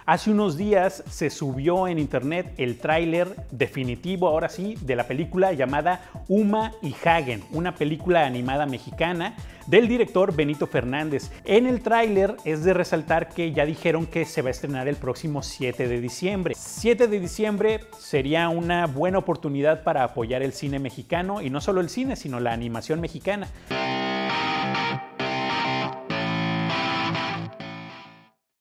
Hace unos días se subió en internet el tráiler definitivo, ahora sí, de la película llamada Uma y Hagen, una película animada mexicana del director Benito Fernández. En el tráiler es de resaltar que ya dijeron que se va a estrenar el próximo 7 de diciembre. 7 de diciembre sería una buena oportunidad para apoyar el cine mexicano, y no solo el cine, sino la animación mexicana.